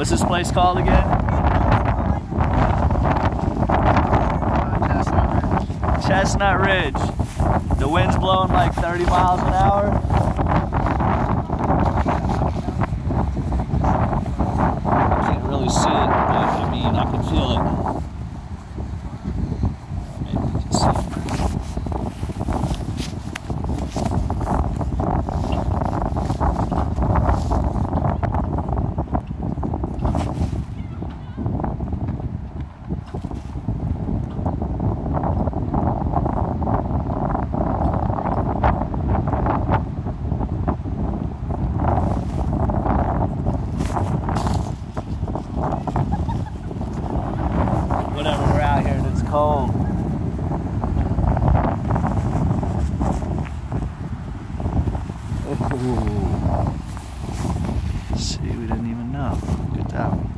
What's this place called again? Chestnut Ridge. The wind's blowing like 30 miles an hour. I can't really see it, but I mean, I can feel it. Maybe you can see it. Whatever, we're out here and it's cold. Ooh. See, we didn't even know. Good job.